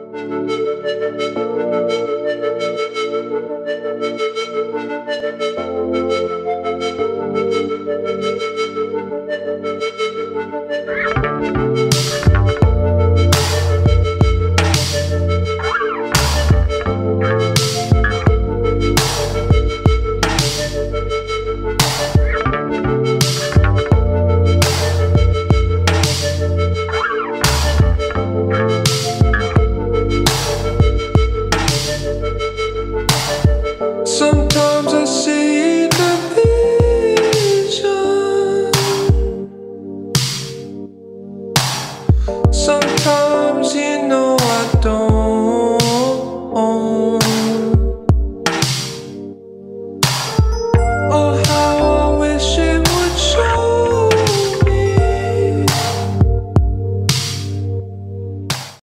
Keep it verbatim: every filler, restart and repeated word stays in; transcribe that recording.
Sometimes I see the vision, sometimes you know I don't.